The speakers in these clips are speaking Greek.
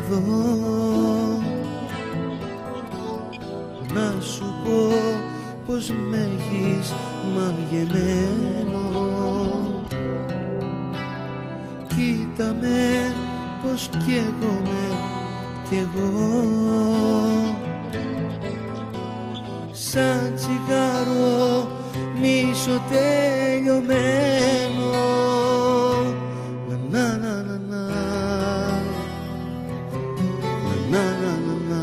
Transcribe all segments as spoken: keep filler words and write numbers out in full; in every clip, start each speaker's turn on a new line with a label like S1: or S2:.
S1: εδώ να σου πω πως με έχεις μαγεμένο. Κοίτα με πως καίγομαι κι εγώ, σαν τσιγάρο μισοτελειωμένο. Να να να να να να να να.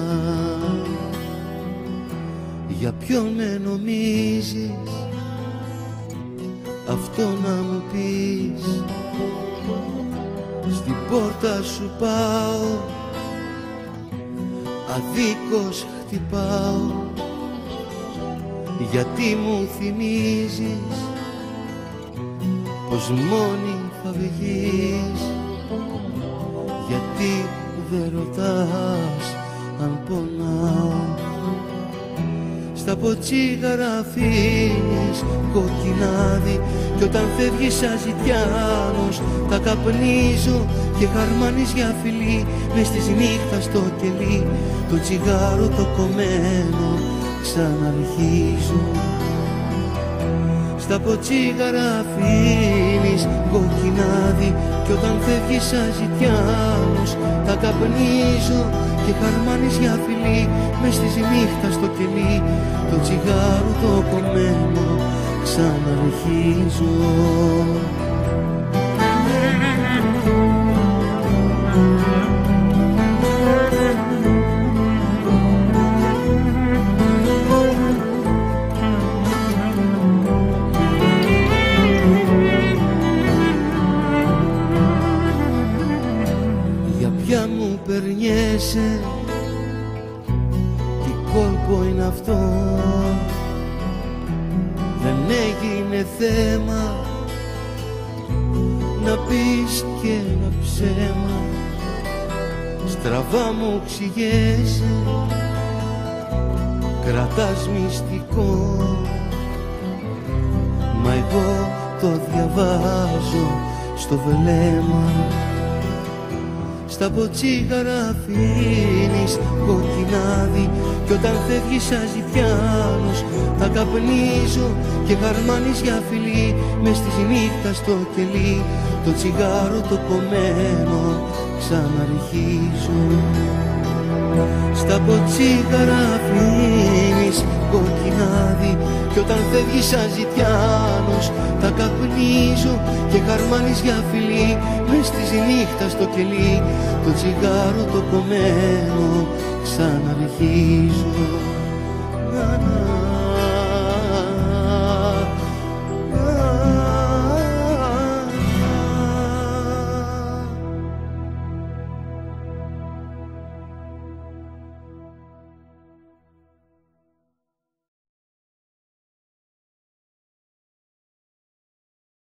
S1: Για ποιον με νομίζεις, αυτό να μου πεις. Στην πόρτα σου πάω, αδίκως χτυπάω, γιατί μου θυμίζεις πως μόνη θα βγεις. Γιατί δεν ρωτάς αν πονάω. Στα ποτσίγαρα αφήνεις κοκκινάδι, κι όταν φεύγεις σαν ζητιάνος τα καπνίζω και χαρμάνεις για φιλί μες της νύχτας στο κελί. Το τσιγάρο το κομμένο ξαναρχίζω. Στα ποτσίγαρα αφήνεις κοκκινάδι, κι όταν φεύγεις σαν ζητιάνος τα καπνίζω και χαρμάνεις για φιλί μες της νύχτας στο κελί. Το τσιγάρο το κομμένο ξαναρχίζω. Για ποια μου περνιέσαι, τι κόλπο είναι αυτό. Δεν έγινε θέμα να πεις και ένα ψέμα. Στραβά μου ξηγέσαι, κρατάς μυστικό, μα εγώ το διαβάζω στο βλέμμα. Στα ποτσίγαρα αφήνεις κοκκινάδι, κι όταν φεύγεις σαν ζητιάνος τα καπνίζω και χαρμάνεις για φιλί μες της νύχτας στο κελί. Το τσιγάρο το κομμένο ξαναρχίζω. Στα ποτσίγαρα αφήνεις κοκκινάδι, κι όταν φεύγεις σαν ζητιάνος τα καπνίζω και χαρμάνεις για φιλί μες της νύχτας στο κελί. Το τσιγάρο το κομμένο ξαναρχίζω.